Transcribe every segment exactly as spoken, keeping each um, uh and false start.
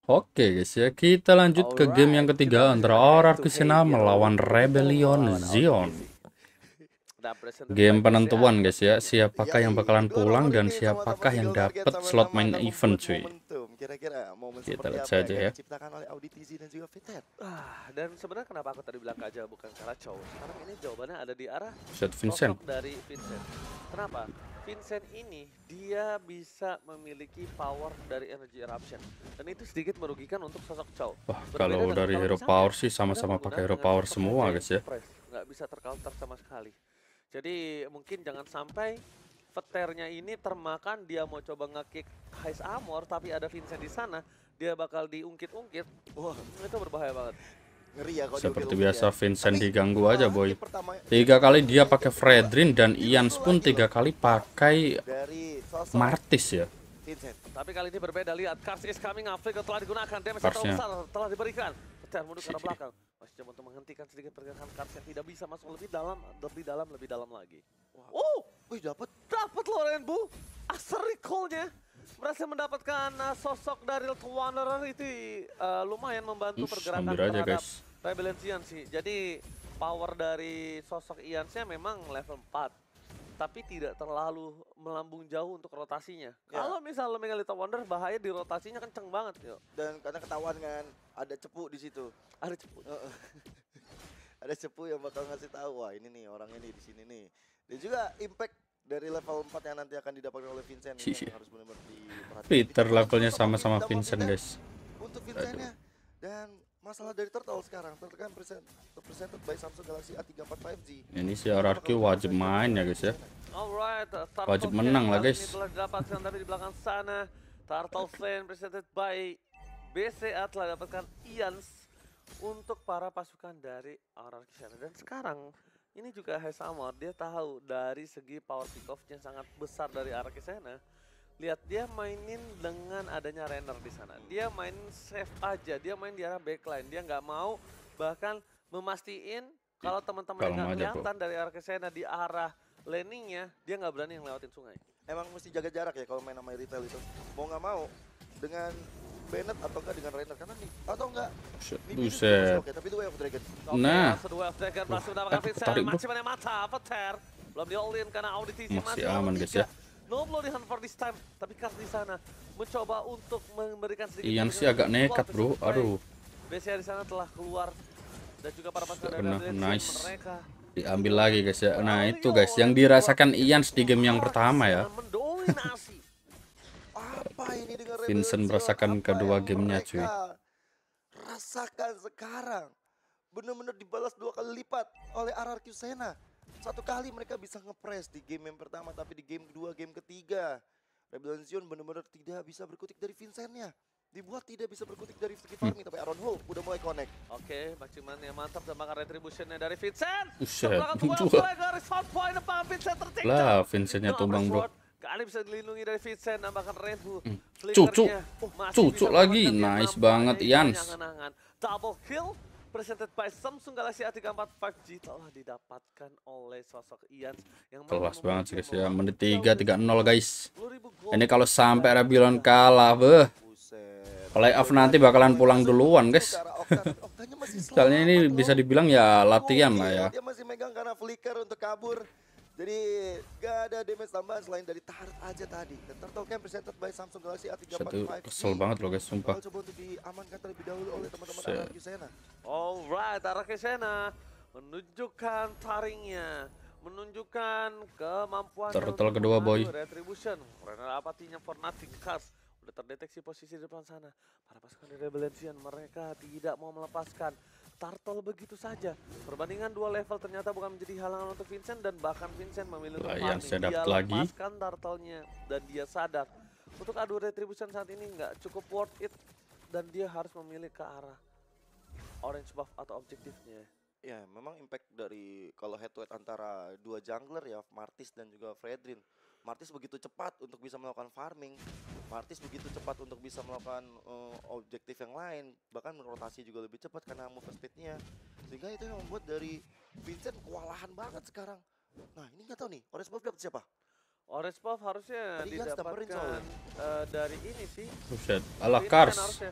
Oke guys ya, kita lanjut ke game yang Alright, kita ketiga lanjut antara ke head to Hierarchy head ya. melawan Rebellion Lawan Zion. O D T C. Nah, presented Game by B C A. penentuan guys ya, siapakah yang Yai, bakalan dua pulang nomor dan ini sama-sama siapakah yang single target, dapat slot sama-sama main akan event membuat cuy. momentum. Kira-kira momen Kita seperti lihat apa saja yang akan ya. diciptakan oleh Audi T Z dan juga Vitet? Ah, dan sebenarnya kenapa aku tadi bilang Kaja bukan Karachow? Sekarang ini jawabannya ada di arah Set Vincent. sosok dari Vincent. Kenapa? Vincent ini dia bisa memiliki power dari energy eruption dan itu sedikit merugikan untuk sosok Chow. Wah, Berbeda kalau dengan dari hero misalnya power sih Anda sama-sama menggunakan pakai hero dengan power sosok semua Giant guys ya. Press, nggak bisa tercounter sama sekali. Jadi mungkin jangan sampai Veternya ini termakan, dia mau coba nge-kick Heist Armor tapi ada Vincent di sana, dia bakal diungkit-ungkit. Wah, itu berbahaya banget. Ngeri ya kalau Seperti diukir-ukir biasa ya. Vincent Tapi, diganggu aja malah boy. game pertama- Tiga kali dia pakai game Fredrin dan kedua, Ians itu pun lagi tiga loh. kali pakai Dari sosok Martis ya. Vincent. Tapi kali ini berbeda, lihat Cars is coming, Afrika telah digunakan, damage yang Carsnya. besar telah diberikan. Veter mundur ke arah belakang, masih coba untuk menghentikan sedikit pergerakan Cars yang tidak bisa masuk lebih dalam, lebih dalam, lebih dalam lagi. Oh, Wih, dapat. dapat Loren Bu, asal recall-nya. Berhasil mendapatkan uh, sosok dari Little Wanderer itu uh, lumayan membantu Ush, pergerakan hampir aja, terhadap guys. Rebellion Zion sih. Jadi power dari sosok Iansnya memang level empat. Tapi tidak terlalu melambung jauh untuk rotasinya. Ya. Kalau misalnya Mega Little Wonder bahaya di rotasinya kenceng banget. Yo. Dan karena ketahuan kan ada cepu di situ. Ada cepet. Heeh. Ada cepu yang bakal ngasih tahu, wah ini nih orang ini di sini nih. Dan juga impact dari level empat yang nanti akan didapatkan oleh Vincent ini Iya. yang harus benar-benar diperhatikan. Peter Kita levelnya langsung sama-sama sama Vincent Vincent guys. untuk Vincentnya. Dan masalah dari Turtle sekarang, Turtle kan present, presented by Samsung Galaxy A tiga empat lima G. Ini si Hierarchy wajib main ya guys ya. Alright, Turtle Wajib Flame menang lah, kali guys. ini telah didapatkan, tapi di belakang sana Turtle Flame presented by B C A telah dapatkan Ians untuk para pasukan dari Hierarchy sana. Dan sekarang ini juga Heist Armor, dia tahu dari segi power pick off-nya sangat besar dari Hierarchy sana. Lihat, dia mainin dengan adanya Renner di sana. Dia main safe aja, dia main di arah backline. Dia nggak mau bahkan memastiin kalau teman-teman Kalem nggak aja, kelihatan dari arah ke sana di arah landingnya, dia nggak berani ngelewatin sungai. Emang mesti jaga jarak ya kalau main sama retail itu. Mau nggak mau dengan Bennett atau enggak dengan Rainer karena nih atau enggak Buset, nih ini buset. oke tapi itu Way of Dragon. Oke, Nah. langsung dua Dragon berhasil mendapatkan eh, Vincent, ketarik, bro. masih banyak mata, Veter belum di all in karena Audi T Z Masih aman, guys, ya. No blow di hand for this time, tapi Cars di sana mencoba untuk memberikan sedikit. Ian sih agak nekat bro, aduh. B C A di sana telah keluar dan juga para pasukan dari Benar, Rebellion nice. mereka. Diambil lagi guys ya. Nah itu guys yang dirasakan Ian di game yang pertama ya. Mendominasi. Apa ini dengan Vincent Rebellion merasakan Zion? Apa kedua yang gamenya, mereka cuy. Rasakan sekarang benar-benar dibalas dua kali lipat oleh R R Q Sena. Satu kali mereka bisa ngepres di game yang pertama, tapi di game kedua, game ketiga Rebellion Zion benar-benar tidak bisa berkutik dari Vincentnya. Dibuat tidak bisa berkutik dari segi farming, tapi Aaron Hope udah mulai connect. Oke, maksimalnya yang mantap dan makan retributionnya dari Vincent. Buset, Sebelah kedua, dua. mulai garis hot point depan Vincent tertinggal. Lah Vincentnya tumbang bro. Kali bisa dilindungi dari Vincent, nambahkan Redbu. Hmm. Flickernya Cucu. masih Cucu bisa lagi. mendapatkan Nice dia banget, nampaknya Ians. angan-angan. Double kill presented by Samsung Galaxy A tiga empat lima G telah didapatkan oleh sosok Ians yang Kelas banget sih guys ya. memiliki Menit tiga tiga nol guys. sepuluh ribu gold. Ini kalau sampai Rebellion kalah beh. Buset. Playoff nanti bakalan pulang duluan guys. Karena Octane- Octane masih Soalnya ini selamat bisa loh. dibilang ya latihan lah ya. Dia masih megang karena flicker untuk kabur. Jadi gak ada damage tambahan selain dari turret aja tadi. Dan Turtle Camp presented by Samsung Galaxy A tiga empat Satu lima G. kesel banget loh guys, sumpah. Bakal coba untuk diamankan terlebih dahulu oleh teman-teman Buset. R R Q Sena. Alright, arah ke sana menunjukkan taringnya, menunjukkan kemampuan Turtle kedua, boy. Retribution, karena apatinya for nothing Cars udah terdeteksi posisi di depan sana. Para pasukan dari Rebellion Zion mereka tidak mau melepaskan Turtle begitu saja. Perbandingan dua level ternyata bukan menjadi halangan untuk Vincent dan bahkan Vincent memilih untuk Lah, yang farming. saya Dia dapat lagi. lepaskan Turtle-nya dan dia sadar untuk adu Retribution saat ini nggak cukup worth it dan dia harus memilih ke arah orange buff atau objektifnya. Ya, memang impact dari kalau head to head antara dua jungler ya, Martis dan juga Fredrin. Martis begitu cepat untuk bisa melakukan farming. Martis begitu cepat untuk bisa melakukan uh, objektif yang lain. Bahkan rotasi juga lebih cepat karena move speed-nya. Sehingga itu yang membuat dari Vincent kewalahan banget sekarang. Nah, ini nggak tahu nih, orange buff dapat siapa? Orange buff harusnya Tadi Ians dapetin didapatkan soalnya. eh, dari ini sih. Buset. Alah Vincent Cars. harusnya.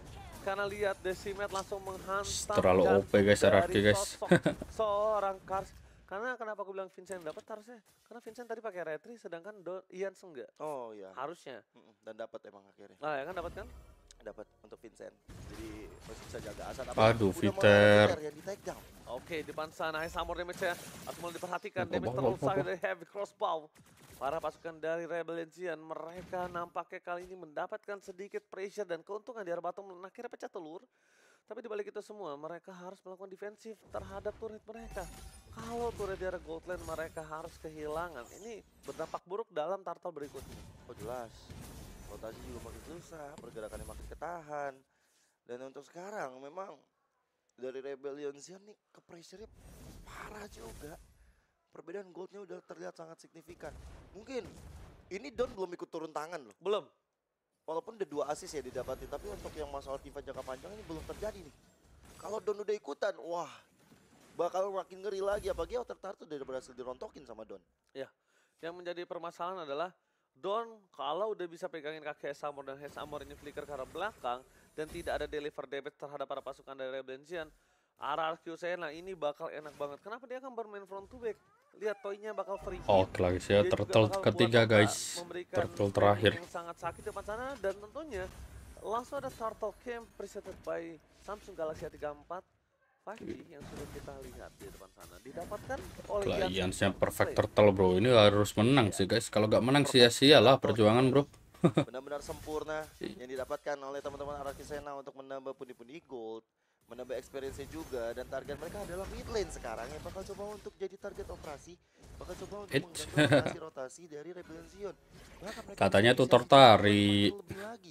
karena lihat Decimet langsung menghantam Terlalu O P guys dari Araki guys. sosok seorang Kars. Karena kenapa aku bilang Vincent dapat harusnya? Karena Vincent tadi pakai retri sedangkan Don Ian enggak. Oh iya. Harusnya. Mm-mm, dan dapat emang akhirnya. Nah, ya kan dapat kan? Dapat untuk Vincent. Jadi masih bisa jaga Asan. Aduh, Udah mulai ada Viter. Viter yang di take down. Oke, di depan sana Hesamor damage-nya harus mulai diperhatikan. Boh, Damage boh, terlalu boh, boh, sakit dari heavy crossbow. Para pasukan dari Rebellion mereka nampaknya kali ini mendapatkan sedikit pressure dan keuntungan di arah bottom lane. Akhirnya pecah telur. Tapi dibalik itu semua, mereka harus melakukan defensif terhadap turret mereka. Kalau turret di arah gold lane mereka harus kehilangan. Ini berdampak buruk dalam turtle berikutnya. Oh jelas. Rotasi juga makin susah, pergerakannya makin ketahan. Dan untuk sekarang memang dari Rebellion nih ke pressure-nya parah juga. Perbedaan goldnya udah terlihat sangat signifikan. Mungkin ini Don belum ikut turun tangan loh. Belum. Walaupun ada dua assist ya didapatin, tapi untuk yang masalah Tifa jangka panjang ini belum terjadi nih. Kalau Don udah ikutan, wah bakal makin ngeri lagi. Apalagi Outer Turret udah berhasil dirontokin sama Don. Ya, yang menjadi permasalahan adalah Don kalau udah bisa pegangin kaki Hesamor dan Hesamor ini flicker ke arah belakang dan tidak ada deliver damage terhadap para pasukan dari Rebellion, R R Q Sena ini bakal enak banget. Kenapa dia akan bermain front to back? Lihat toynya bakal free hit. Oke lagi sih ya, Dia juga turtle bakal ketiga buat guys. Oka memberikan Turtle timing terakhir. yang sangat sakit depan sana dan tentunya langsung ada turtle camp presented by Samsung Galaxy A tiga empat lima G yang sudah kita lihat di depan sana didapatkan oleh Ian Kliennya Samsung perfect Play. turtle bro. Ini harus menang sih guys. Kalau nggak menang sia-sia lah perjuangan bro. Benar-benar sempurna yang didapatkan oleh teman-teman Araki Sena untuk menambah pundi-pundi gold, menambah experience juga, dan target mereka adalah mid lane sekarang yang bakal coba untuk jadi target operasi, bakal coba untuk It. mengganggu rotasi-rotasi dari Rebellion. Bahkan mereka Katanya bisa tuh bisa tertarik. lebih lagi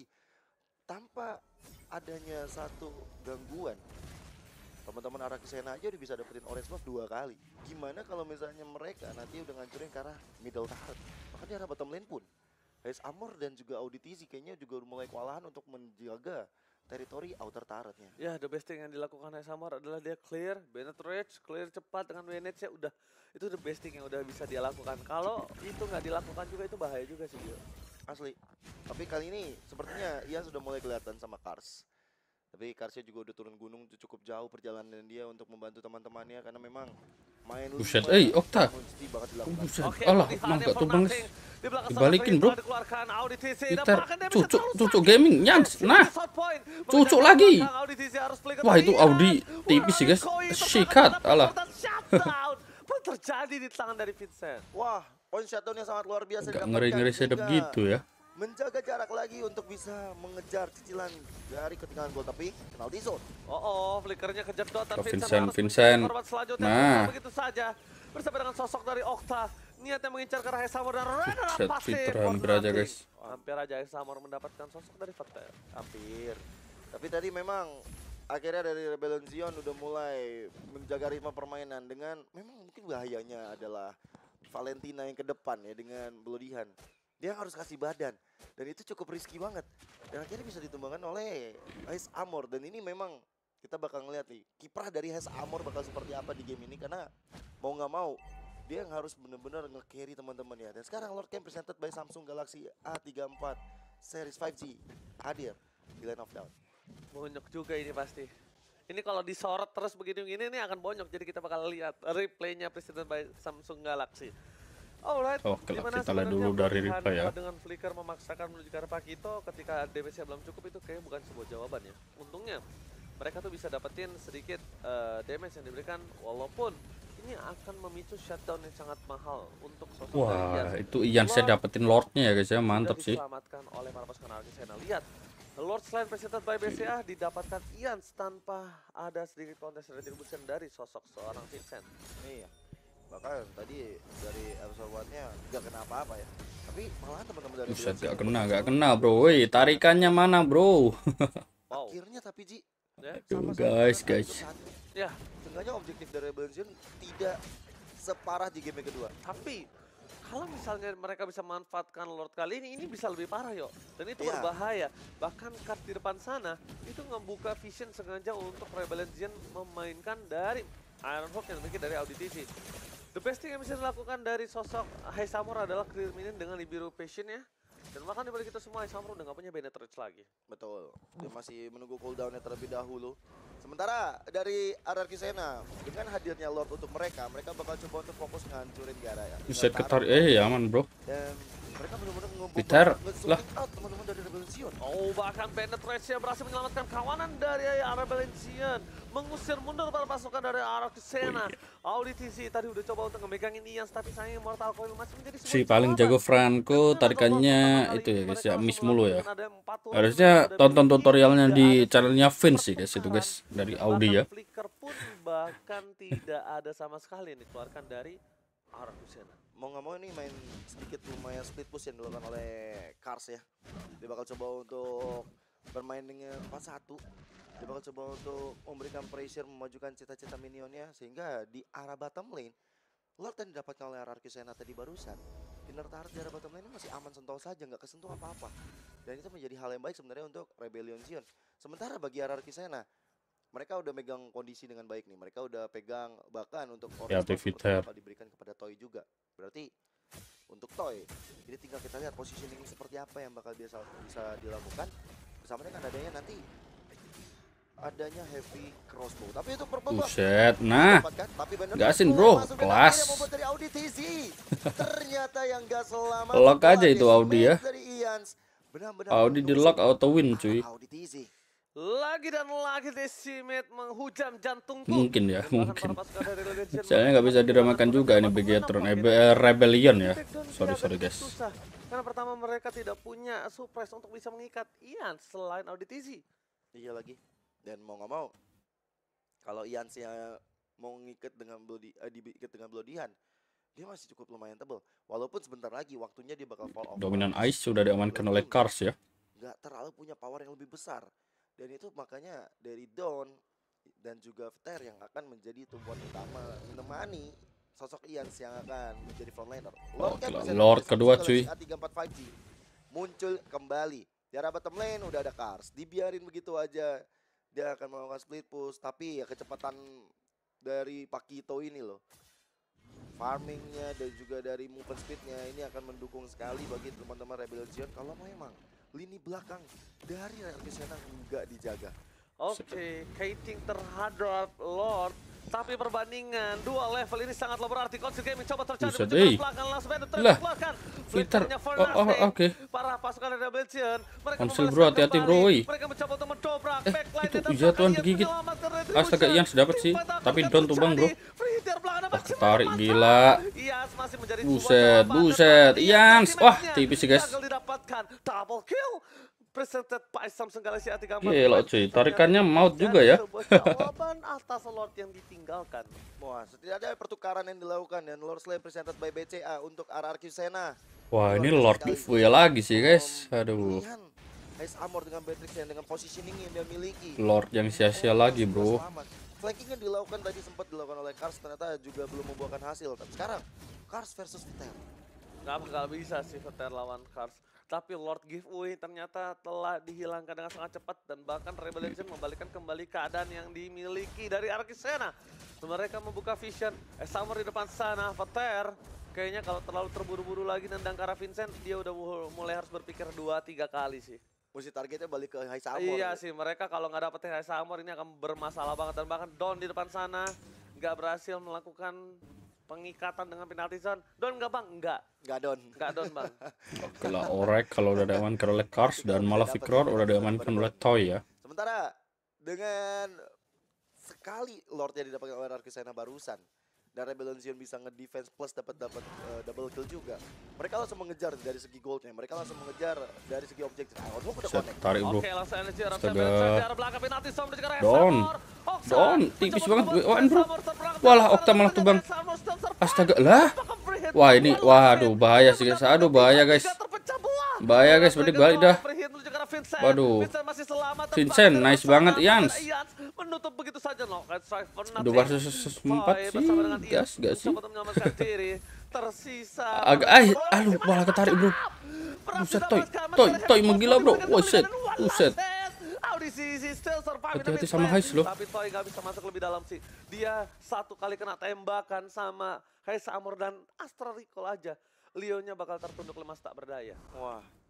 tanpa adanya satu gangguan. Teman-teman Araki Sena aja udah bisa dapetin orange buff dua kali. Gimana kalau misalnya mereka nanti udah ngancurin ke arah middle turret? Bahkan di arah bottom lane pun Hesamor dan juga Auditizi kayaknya juga udah mulai kewalahan untuk menjaga teritori outer turretnya. Ya, the best thing yang dilakukan Hesamor adalah dia clear, Bennett Rage, clear cepat dengan Bennett ya udah. Itu the best thing yang udah bisa dia lakukan. Kalau itu nggak dilakukan juga itu bahaya juga sih Gio. Asli. Tapi kali ini sepertinya Ian sudah mulai kelihatan sama Kars. Tapi Karsnya juga udah turun gunung cukup jauh perjalanan dia untuk membantu teman-temannya karena memang main Buset, lima eh, Okta. mesti bakal Oh, dilakukan. buset. Oke, Alah, peliharaan mah yang gak tuh for bang. nothing. Di belakang sana Dibalikin, Free bro. telah dikeluarkan Auditizi dan Viter, bahkan dia bisa cucuk, terlalu cucuk sakit. gaming, nyans. Messi Nah, shot point. cucuk Mengejar lagi. belakang, Auditizi harus flicker Wah, itu tapi Audi Ian, tipis sih, guys. Koi itu Sikat, bahkan alah. dapat shutdown. Apa yang terjadi di tangan dari Vincent? Wah, point shutdown yang sangat luar biasa Gak didapatkan ngeri-ngeri sedap sehingga gitu ya. menjaga jarak lagi untuk bisa mengejar cicilan dari ketinggalan gol, tapi penalti zone. Oh, oh, flickernya kejedot dan Ke Vincent, Vincent, harus Vincent. mencari korban selanjutnya. Nah. Bukan begitu saja. Bersama dengan sosok dari Okta, niatnya mengincar ke arah Hesamor dan runner up Buset, pasti. Viter for hampir aja, nothing. guys. Hampir aja Hesamor mendapatkan sosok dari Viter. Hampir. Tapi tadi memang akhirnya dari Rebellion Zion udah mulai menjaga ritme permainan dengan memang mungkin bahayanya adalah Valentina yang ke depan ya dengan Bloodihan. Dia harus kasih badan dan itu cukup risky banget. Dan akhirnya bisa ditumbangkan oleh Hesamor dan ini memang kita bakal ngeliat nih kiprah dari Hesamor bakal seperti apa di game ini karena mau nggak mau dia yang harus benar-benar nge-carry teman-teman ya. Dan sekarang Lord Camp presented by Samsung Galaxy A tiga empat Series lima G hadir di Line of Down. Bonyok juga ini pasti. Ini kalau disorot terus begini ini ini akan bonyok jadi kita bakal lihat replaynya presented by Samsung Galaxy. Alright, Oke lah, gimana kita lihat dulu sebenarnya dari pilihan replay ya. dengan flicker memaksakan menuju ke arah Pakito ketika D B C belum cukup itu kayak bukan sebuah jawaban ya. Untungnya mereka tuh bisa dapetin sedikit uh, damage yang diberikan walaupun ini akan memicu shutdown yang sangat mahal untuk sosok dari Wah, Ian. itu Ian saya Lord dapetin Lordnya ya guys ya, mantap sudah sih. diselamatkan oleh para pasukan Arki Sena. Lihat, Lord Selain presented by B C A didapatkan Ian tanpa ada sedikit kontes retribution dari sosok seorang Vincent. Iya. Bahkan tadi dari episode one-nya gak kena apa-apa ya. Tapi malahan teman-teman dari Buset, Rebellion gak Zion kena, betul-betul gak kena bro. Woi, tarikannya mana bro? Wow. akhirnya tapi Ji Ya, Aduh, sama-sama guys, dengan guys. Arthur satu. ya, Seenggaknya objektif dari Rebellion Zion tidak separah di game kedua. tapi kalau misalnya mereka bisa manfaatkan Lord kali ini, ini bisa lebih parah yo. Dan itu Iya. berbahaya. Bahkan card di depan sana itu ngebuka vision sengaja untuk Rebellion Zion memainkan dari Ironhawk yang dimiliki dari Auditizi. The best thing yang bisa dilakukan dari sosok Hesamor adalah clear minion dengan Nibiru Passion ya. Dan bahkan dibalik itu semua, Samro udah nggak punya Bennett Ridge lagi. Betul. Dia masih menunggu cooldownnya terlebih dahulu. Sementara dari R R Q Sena dengan hadirnya Lord untuk mereka, mereka bakal coba untuk fokus ngancurin Gara ya. Buset ketarik, eh aman bro. Dan mereka benar-benar ngebom Peter, lah. out teman-teman dari Rebellion. Oh, bahkan Bennett Ridge berhasil menyelamatkan kawanan dari Rebellion, mengusir mundur para pasukan dari R R Q Sena. Audi T Z tadi udah coba untuk ngemegangin Ians, tapi sayangnya Mortal Coil masih menjadi sebuah Si paling jawaban. jago Franco tarikannya itu ya guys ya, miss mulu ya. Harusnya tonton tutorialnya di channelnya Vince sih guys itu guys, dari Audi ya. Flicker pun bahkan tidak ada sama sekali yang dikeluarkan dari R R Q Sena. Mau nggak mau ini main sedikit lumayan split push yang dilakukan oleh Cars ya. Dia bakal coba untuk bermain dengan empat satu. Dia bakal coba untuk memberikan pressure, memajukan cita-cita minionnya, sehingga di arah bottom lane Lord yang didapatkan oleh R R Q Sena tadi barusan, inner turret di arah bottom lane ini masih aman sentuh saja, nggak kesentuh apa-apa. Dan itu menjadi hal yang baik sebenarnya untuk Rebellion Zion. Sementara bagi R R Q Sena, mereka udah megang kondisi dengan baik nih. Mereka udah pegang bahkan untuk Ya, Tiviter bakal diberikan kepada Toy juga. Berarti untuk Toy, jadi tinggal kita lihat positioning seperti apa yang bakal biasa bisa dilakukan. Bersama dengan adanya nanti adanya heavy crossbow. Tapi itu purple box. Buset, nah. Dapatkan, tapi bener Gasin bener bro, masuk kelas. yang membuat dari Audi T Z. Ternyata yang gak selamat. Lock aja itu Audi ya. Dari Ians. Benar-benar Audi di lock auto win cuy. Audi T Z. Lagi dan lagi Decimate menghujam jantungku. Mungkin ya, Dan bahkan mungkin. para pasukan dari Legend Soalnya nggak bisa diramakan juga ini Begatron, eh, Be- Rebellion ya. Sorry sorry guys. Susah. Karena pertama mereka tidak punya surprise untuk bisa mengikat Ian selain Audi T Z. Iya lagi. Dan mau nggak mau, kalau Ians yang mau ngikat dengan Bloody, eh, diikat dengan Bloodihan, dia masih cukup lumayan tebel. Walaupun sebentar lagi waktunya dia bakal fall off. Dominan Ice sudah diamankan oleh Cars ya. Nggak terlalu punya power yang lebih besar. Dan itu makanya dari Dawn dan juga Vter yang akan menjadi tumpuan utama menemani sosok Ians yang akan menjadi frontliner. Oh, kan gila. Lord kedua cuy. A tiga empat lima G muncul kembali. Di arah bottom lane udah ada Cars. Dibiarin begitu aja. Dia akan melakukan split push. Tapi ya kecepatan dari Pakito ini loh, farmingnya dan juga dari movement speednya ini akan mendukung sekali bagi teman-teman Rebellion kalau memang lini belakang dari R R Q Sena nggak dijaga. Oke, okay, kiting terhadap Lord. Tapi perbandingan dua level ini sangatlah berarti. Concert Gaming coba tercari Buset, menuju eh. ke belakang langsung Bennett Lah, dikeluarkan. Twitter. Flippernya Oh, oh, Fernasting. oke. Para pasukan dari Rebellion. Mereka Konsil bro, membalaskan hati-hati kembali. bro, woi. Mereka mencoba untuk mendobrak Eh, backline itu dan iya tuan Ian digigit. menyelamatkan Retribution. Astaga, Ian dapat sih. Tim fight Tapi akan Don tumbang bro. terjadi. Free hit belakang ada Wah, maksimal ketarik masalah. gila. Ians masih menjadi Buset, sebuah jawaban. buset. Tetapi Ians, wah, ultimate-nya tipis sih, guys. gagal didapatkan. Double kill presented by Samsung Galaxy A tiga empat. Gila cuy, tarikannya maut juga ya. Jawaban atas Lord yang ditinggalkan. Wah, setidaknya ada pertukaran yang dilakukan dan Lord Slayer presented by B C A untuk R R Q Sena. Wah, ini Lord giveaway lagi sih guys. Aduh. Pilihan Ice Armor dengan Beatrix yang dengan positioning yang dia miliki. Lord yang sia-sia lagi bro. Flanking yang dilakukan tadi sempat dilakukan oleh Cars ternyata juga belum membuahkan hasil. Tapi sekarang Cars versus Vter. Gak bakal bisa sih Vter lawan Cars. Tapi Lord giveaway ternyata telah dihilangkan dengan sangat cepat dan bahkan Rebellion membalikkan kembali keadaan yang dimiliki dari R Q Sena. Mereka membuka vision, eh Summer di depan sana, Vter kayaknya kalau terlalu terburu-buru lagi nendang ke arah Vincent, dia udah mulai harus berpikir dua tiga kali sih. Mesti targetnya balik ke High Armor. Iya ya. sih, mereka kalau nggak dapetin High Armor ini akan bermasalah banget dan bahkan Don di depan sana nggak berhasil melakukan pengikatan dengan penalti zone. Don nggak bang? Nggak. Nggak Don. Nggak Don bang. Oke lah, Orek kalau udah diamankan oleh Cars dan malah Vikror udah diamankan oleh Toy ya. Sementara dengan sekali Lord yang didapatkan oleh R R Q Sena barusan dan Rebellion Zion bisa nge-defense plus dapat dapat uh, double kill juga. Mereka langsung mengejar dari segi goldnya, mereka langsung mengejar dari segi objektif. Ah, udah Set, connect. tarik bro. Oke, langsung energi arah Astaga. arah belakang penalti zone juga High Don. Armor. Oksa Don, tipis mencoba banget. membuat Wan, bro. High Armor terperangkap. Walah, Okta malah tumbang. High Armor still survive. Astaga, lah. Apakah free hit? Wah ini, Walau waduh free hit. bahaya sih guys. Aduh bahaya guys. Tiga terpecah belah. Bahaya guys, berarti balik dah. Free hit menuju ke arah Vincent. Waduh. Vincent masih selamat. Vincent, Bahkan nice bersama banget, dengan Ians. Ians menutup begitu saja no. Red Strike Fnatic. Dua versus empat Boy sih, bersama dengan Ians gas gak sih? mencoba untuk menyelamatkan diri. Tersisa. Agak, ay, aduh malah ketarik bro. Buset, Toy, Toy, Toy menggila bro. Buset, buset. Hati-hati sama Hais loh. Tapi Toy gak bisa masuk lebih dalam sih. Dia satu kali kena tembakan sama Hais Armor dan Astra Recall aja. Leonya bakal tertunduk lemas tak berdaya. Wah,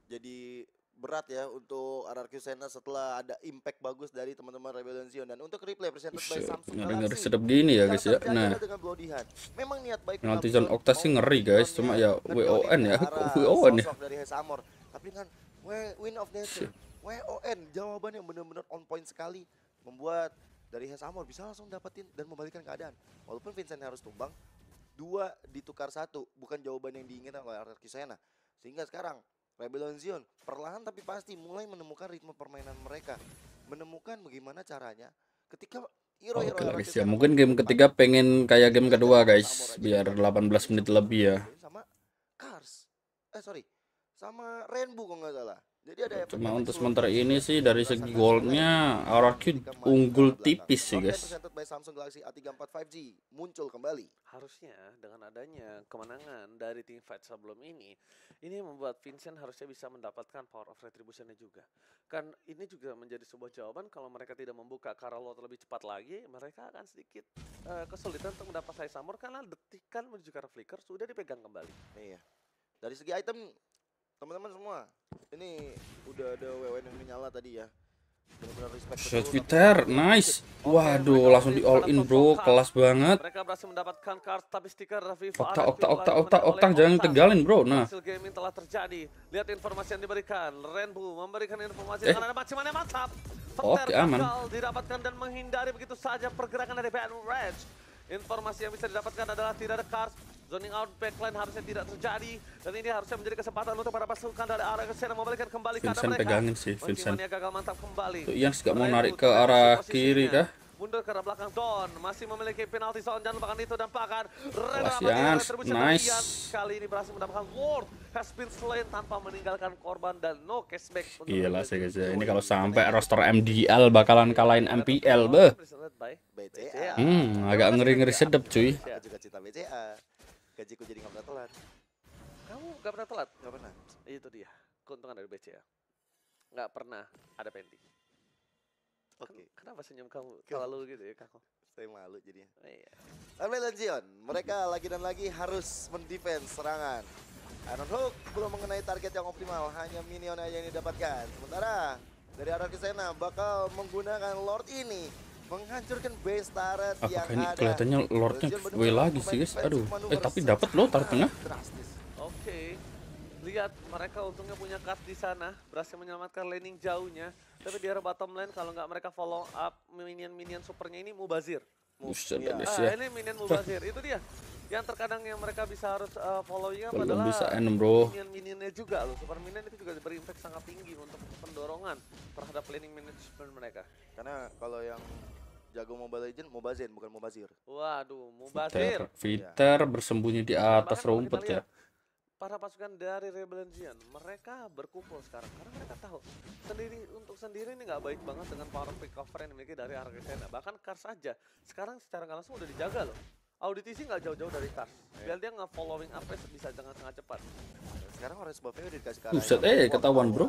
jadi berat ya untuk R R Q Sena setelah ada impact bagus dari teman-teman Rebellion Zion. Dan untuk replay presented by Buset, Samsung ngeri-ngeri Galaxy sedap gini ya yang guys ya. terjadi Nah, adalah dengan bloody hand. Memang niat baik penalti Navion zone Okta sih mau ngeri guys, cuma ya W O N ya, kok W O N ya. sosok dari Hesamor, tapi kan we- win of nature, W O N jawaban yang benar-benar on point sekali, membuat dari Hesamor bisa langsung dapetin dan membalikkan keadaan. Walaupun Vincent harus tumbang, dua ditukar satu, bukan jawaban yang diinginkan oleh R R Q Sena. Sehingga sekarang Rebellion Zion perlahan tapi pasti mulai menemukan ritme permainan mereka, menemukan bagaimana caranya ketika hero-hero Oke lah R R Q guys ya, Sena mungkin mulai game berdepan, ketiga pengen kayak game mereka kedua dari guys, Hesamor aja biar bisa delapan belas menit lebih ya. sama Cars, eh sorry, sama Rainbow kalau nggak salah. Jadi ada efek Cuma efek untuk slow sementara motion ini yang sih dari dirasakan segi oleh goldnya Rainbow R R Q ketika main unggul ke arah belakang. tipis sih Northern guys. presented by Samsung Galaxy A tiga empat lima G muncul kembali. Harusnya dengan adanya kemenangan dari tim fight sebelum ini, ini membuat Vincent harusnya bisa mendapatkan power of retribution-nya juga. Kan ini juga menjadi sebuah jawaban kalau mereka tidak membuka Karalo lebih cepat lagi, mereka akan sedikit uh, kesulitan untuk mendapat Sai Samur karena detikan menuju ke arah Flicker sudah dipegang kembali. Iya. Dari segi item, teman-teman semua, ini udah ada W W N yang menyala tadi ya. Benar-benar respect Shot betul Viter, sama- nice. Oke, Waduh, mereka langsung di all in bro, kelas banget. Mereka berhasil mendapatkan card tapi stiker Viva Okta, R R Q okta, okta, telah okta, dimenang okta, oleh jangan Okta. tegalin bro. Nah, Hasil gaming telah terjadi. Lihat informasi yang diberikan. Rainbow memberikan informasi Eh. dengan ada macam mana mantap. Oke, Peter aman. gagal didapatkan dan menghindari begitu saja pergerakan dari Bad Rage. Informasi yang bisa didapatkan adalah tidak ada cars. Zoning out backline harusnya tidak terjadi. Dan ini harusnya menjadi kesempatan untuk para pasukan dari arah Sena membalikan kembali keadaan Vincent mereka. pegangin sih, Meski Vincent. Mania gagal mantap kembali. Tuh Ian gak mau Rainbow narik ke tidak arah posisinya. kiri kah? Mundur ke arah belakang Don masih memiliki penalti zone, jangan lupakan itu dan bahkan Awas, Yans. Nice. kali ini berhasil mendapatkan Ward has been slain tanpa meninggalkan korban dan no cashback. untuk Gila sih Rebellion. guys ya, ini kalau sampai roster M D L bakalan kalahin M P L beh. Presented by B C B C A. A. Hmm, agak ngeri-ngeri sedep cuy. Aku juga cinta B C A. Gajiku jadi nggak pernah telat. Kamu gak pernah telat? Nggak pernah. Itu dia keuntungan dari B C A. Gak pernah ada pending. Oke. Ken- Kenapa senyum kamu terlalu gitu ya kakak? Saya malu jadinya. Iya. Rebellion Zion, mereka lagi dan lagi harus mendefense serangan. Iron Hook belum mengenai target yang optimal, hanya minion aja yang didapatkan. Sementara dari R R Q Sena bakal menggunakan Lord ini menghancurkan base turret yang Apakah ini ada. kelihatannya Lordnya Zion W benar-benar lagi sih guys? memainkan Aduh, manuver eh tapi secara dapat loh taruh tengah. drastis. Oke, lihat mereka untungnya punya card di sana, berhasil menyelamatkan laning jauhnya. Tapi di arah bottom lane kalau nggak mereka follow up minion-minion supernya ini Mubazir. Buset Iya. dah, guys Ah, ya. ini minion Mubazir, itu dia. Yang terkadang yang mereka bisa harus uh, following up Belum adalah bisa end bro. minion-minionnya juga loh. Super minion itu juga berimpact sangat tinggi untuk pendorongan terhadap laning management mereka. Karena kalau yang jago Mobile Legend, Mobazen bukan Mobazir. Waduh, Viter, Mubazir. Viter bersembunyi di atas Bahkan kalau rumput kita ya. lihat, para pasukan dari Rebellion Zion, mereka berkumpul sekarang karena mereka tahu sendiri untuk sendiri ini nggak baik banget dengan power pick cover yang dimiliki dari R R Q Sena. Bahkan Cars saja sekarang secara nggak langsung udah dijaga loh. Auditisi nggak jauh-jauh dari Cars, biar dia nge-following up bisa dengan sangat cepat. Sekarang Orange Buffet udah dikasih ke Buset, arah yang eh, Wah, ketahuan, bro.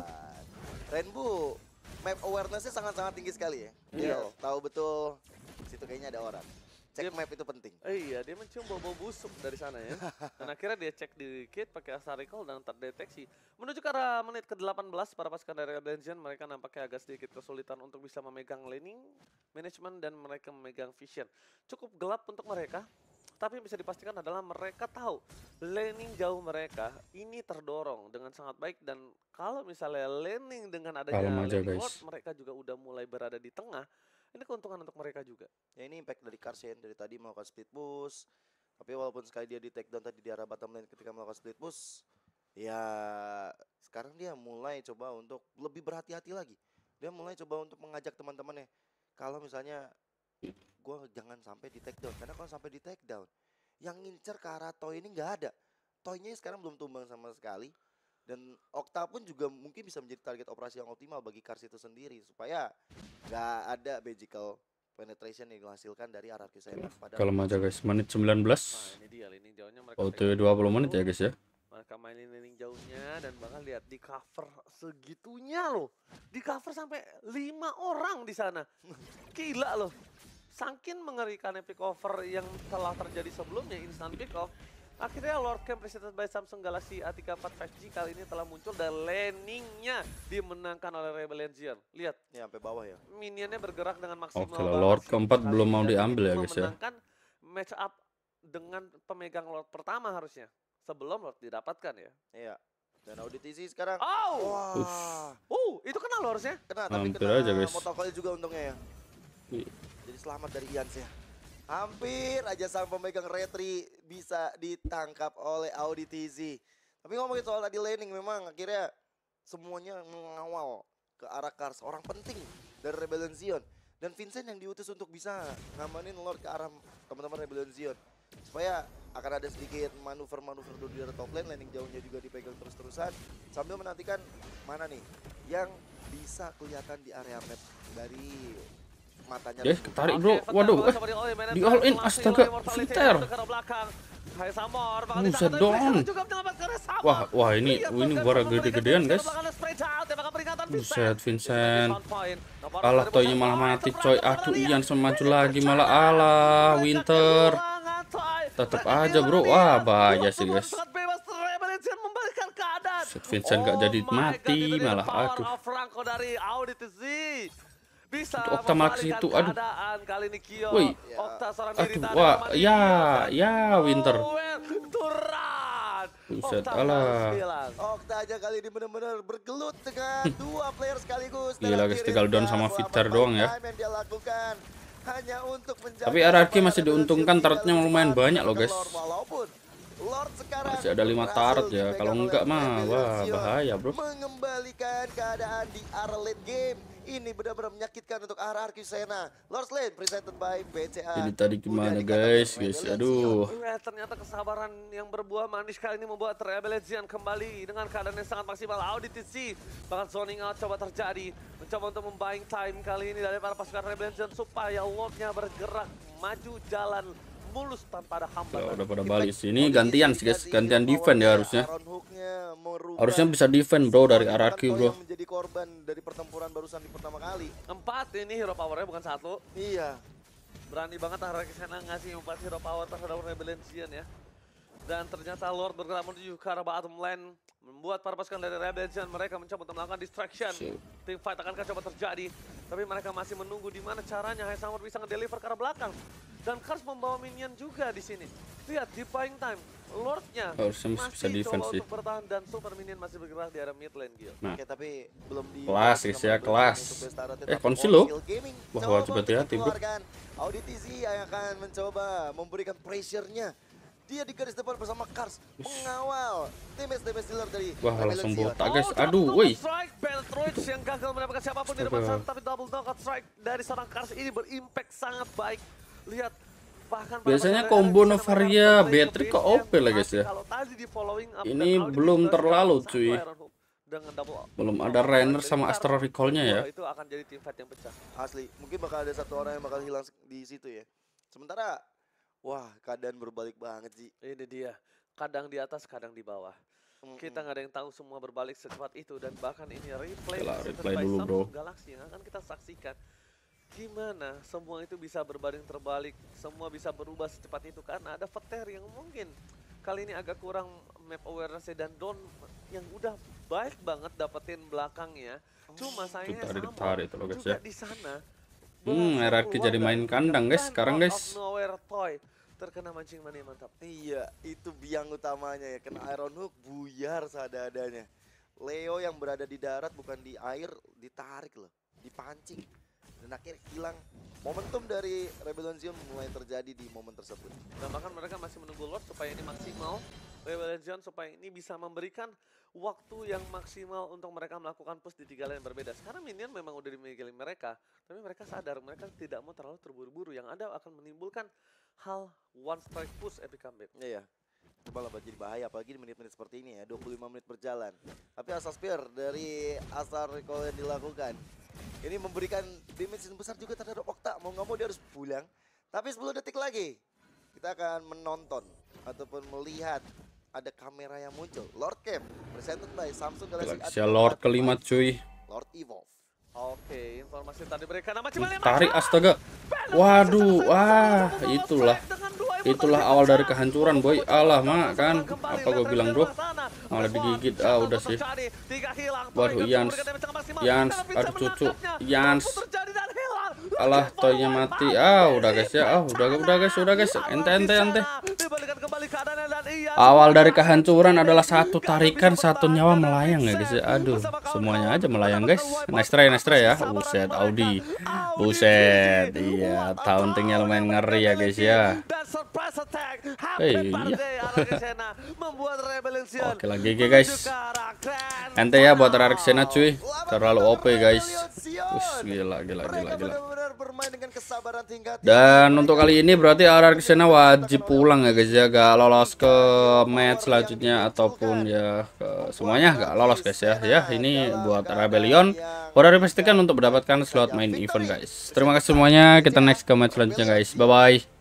Rainbow map awareness-nya sangat-sangat tinggi sekali ya. Dia Iya. tahu betul situ kayaknya ada orang. Cek Dia- map itu penting. Eh, iya, dia mencium bau-bau busuk dari sana ya. Dan akhirnya dia cek dikit pakai Asar Recall dan terdeteksi. Menuju ke arah menit ke delapan belas, para pasukan dari Rebellion Zion, mereka nampaknya agak sedikit kesulitan untuk bisa memegang laning, management, dan mereka memegang vision. Cukup gelap untuk mereka, tapi yang bisa dipastikan adalah mereka tahu laning jauh mereka ini terdorong dengan sangat baik. Dan kalau misalnya laning dengan adanya Kalem aja, laning guys. ward, mereka juga udah mulai berada di tengah. Ini keuntungan untuk mereka juga. Ya ini impact dari Karsen dari tadi melakukan split push. Tapi walaupun sekali dia di take down tadi di arah bottom lane ketika melakukan split push, ya sekarang dia mulai coba untuk lebih berhati-hati lagi. Dia mulai coba untuk mengajak teman-temannya, kalau misalnya gue jangan sampai di take down, karena kalau sampai di take down, yang ngincer ke arah Toy ini nggak ada. Toynya sekarang belum tumbang sama sekali. Dan Okta pun juga mungkin bisa menjadi target operasi yang optimal bagi Kars itu sendiri, supaya nggak ada magical penetration yang dihasilkan dari R R Q Sena. Kalau aja guys, menit sembilan belas. Nah, ini dia laning jauhnya mereka. O T W pegang dua puluh dulu. menit ya guys ya. Mereka mainin laning jauhnya dan bahkan lihat di cover segitunya loh. Di cover sampai lima orang di sana. Gila loh. Saking mengerikan pick over yang telah terjadi sebelumnya, instant pick off. Akhirnya Lord Camp presented by Samsung Galaxy A tiga puluh empat lima G kali ini telah muncul dan landingnya dimenangkan oleh Rebel Legion. Lihat, Ya sampai bawah ya. minionnya bergerak dengan maksimal. Oke lah, Lord banget sih keempat kali belum ini, mau dan diambil ini ya guys ya. memenangkan match up dengan pemegang Lord pertama harusnya. Sebelum Lord didapatkan ya. Iya. Dan Auditisi sekarang. Oh! Wah. Uh, itu kena Lord ya? Kena tapi Hampir kena aja, guys. Motokoli juga untungnya ya. Iya. Jadi selamat dari Ians ya. Hampir aja sang pemegang retri bisa ditangkap oleh Auditisi. Tapi ngomongin soal tadi laning, memang akhirnya semuanya mengawal ke arah Kars. Orang penting dari Rebellion Zion. Dan Vincent yang diutus untuk bisa ngamanin Lord ke arah teman-teman Rebellion Zion. Supaya akan ada sedikit manuver-manuver dulu di top lane. Laning jauhnya juga dipegang terus-terusan. Sambil menantikan mana nih yang bisa kelihatan di area map dari matanya. Yes, ketarik bro. Waduh, eh, di all in, astaga, Viter. Buset dong. Wah, wah ini ini bara gede-gedean guys. Buset Vincent. Alah, toynya malah mati coy. Aduh, Ian semaju lagi malah alah Winter. Tetep aja bro. Wah, bahaya sih guys. Buset, Vincent gak jadi mati malah. Aduh. Bisa Itu Okta malah ke situ, aduh. kali ini Kyo. Woi. Okta seorang Aduh, diri tak wah, ada ya, mati. ya Winter. Turan. Buset, Okta alah. sembilan. Okta aja kali ini benar-benar bergelut dengan dua player sekaligus. Gila guys, tinggal down sama Viter doang ya. Yang dia lakukan hanya untuk menjaga. Tapi R R Q masih diuntungkan, turretnya lumayan banyak loh guys. Walaupun Lord sekarang Masih ada lima turret ya, kalau enggak mah wah bahaya bro. Mengembalikan keadaan di arah late game. Ini benar-benar menyakitkan untuk R R Q Sena. Lord Lane presented by B C A. Jadi tadi gimana guys, guys, aduh. Ya, ternyata kesabaran yang berbuah manis kali ini membuat Rebel Legion kembali dengan keadaan yang sangat maksimal. Auditisi bahkan zoning out coba terjadi, mencoba untuk membuying time kali ini dari para pasukan Rebel Legion supaya Lordnya bergerak maju jalan mulus tanpa ada Ya, hambatan. udah pada balik sini gantian sih guys, gantian defend ya harusnya. Harusnya Harusnya bisa defend bro dari R R Q bro. yang menjadi korban dari pertempuran barusan di pertama kali. Empat ini hero powernya bukan satu. Iya. Berani banget R R Q sana ngasih empat hero power terhadap Rebel Legion ya. Dan ternyata Lord bergerak menuju ke arah bottom lane, membuat para pasukan dari Rebel Legion mereka mencoba untuk melakukan distraction. Team fight akankah coba terjadi, tapi mereka masih menunggu di mana caranya Heisamur bisa ngedeliver ke arah belakang. Dan Kars membawa minion juga di sini. Lihat di buying time, Lordnya Harusnya masih bisa defense coba sih. untuk bertahan dan super minion masih bergerak di arah mid lane Gil. Nah, Oke, tapi belum di kelas guys ya, kelas. Eh, konsil lo. Wah, Wah, wajib hati-hati bro. Auditisi yang akan mencoba memberikan pressure-nya. Dia di garis depan bersama Kars mengawal tim S D M dealer dari Wah, Rebel langsung Legion. botak guys. Oh, Aduh, double woi. strike Beltroids yang gagal mendapatkan siapapun di depan sana, tapi double knockout strike dari seorang Kars ini berimpact sangat baik. Lihat, bahkan para Biasanya pemain combo Rebel Legion Novaria mereka Beatrix kok O P lah guys ya. kalau tadi di following up Ini dan Audi belum juga terlalu, satu cuy. Iron Hook dengan double Belum ada knockout Rainer dari sama Kars. Astral Recall-nya ya. Wah, itu akan jadi tim fight yang pecah. Asli, mungkin bakal ada satu orang yang bakal hilang di situ ya. Sementara, wah keadaan berbalik banget sih. Ini dia, kadang di atas, kadang di bawah. Kita nggak ada yang tahu semua berbalik secepat itu, dan bahkan ini replay Yalah, presented replay by dulu, bro. Samsung Galaxy yang akan kita saksikan. Gimana semua itu bisa berbanding terbalik, semua bisa berubah secepat itu karena ada Veter yang mungkin kali ini agak kurang map awareness dan Don yang udah baik banget dapetin belakangnya. Cuma sayangnya Tarik- sama tarik itu loh, guys, juga ya. di sana. Hmm, R R Q jadi main kandang guys sekarang guys. Nowhere Toy terkena mancing mania mantap. Iya, itu biang utamanya ya. Kena Iron Hook, buyar seadanya. Leo yang berada di darat bukan di air, ditarik loh, dipancing. Dan akhirnya hilang. Momentum dari Rebellion Zion mulai terjadi di momen tersebut. Dan bahkan mereka masih menunggu Lord supaya ini maksimal. Rebel Legion supaya ini bisa memberikan waktu yang maksimal untuk mereka melakukan push di tiga lane berbeda. Sekarang minion memang udah dimiliki mereka, tapi mereka sadar mereka tidak mau terlalu terburu-buru. Yang ada akan menimbulkan hal one strike push epic comeback. Iya, itu malah jadi bahaya apalagi di menit-menit seperti ini ya, dua puluh lima menit berjalan. Tapi asal spear dari Asar Recall yang dilakukan ini memberikan damage yang besar juga terhadap Okta. Mau nggak mau dia harus pulang. Tapi sepuluh detik lagi kita akan menonton ataupun melihat ada kamera yang muncul. Lord Camp presented by Samsung Galaxy Galaxy Lord kelima cuy. Lord Evolve. Oke, informasi tadi berikan nama Cimali Tarik astaga. Waduh, wah itulah. dengan dua Itulah awal dari kehancuran, boy. Alah, mak kan. Apa gue bilang, bro? Malah digigit. Ah, udah sih. Waduh, Yans. Yans, aduh cucu. Yans. Alah, toynya mati. Ah, udah guys ya. Ah, udah udah guys, udah guys. Ente ente ente. Awal dari kehancuran adalah satu tarikan, satu nyawa melayang ya guys ya. Aduh, semuanya aja melayang guys. Nice try, nice try ya. Buset, Audi. Buset. Iya, tauntingnya lumayan ngeri ya guys ya. Eh, iya. Oke lah, G G guys. Ente ya buat Rarik Sena cuy. Terlalu O P guys. Ush, gila gila gila gila. Dan untuk kali ini berarti Rarik Sena wajib pulang ya guys ya. Gak lolos ke match selanjutnya ataupun ya ke semuanya gak lolos guys ya. Ya, ini buat Rebellion. Udah dipastikan untuk mendapatkan slot main event guys. Terima kasih semuanya. Kita next ke match selanjutnya guys. Bye bye.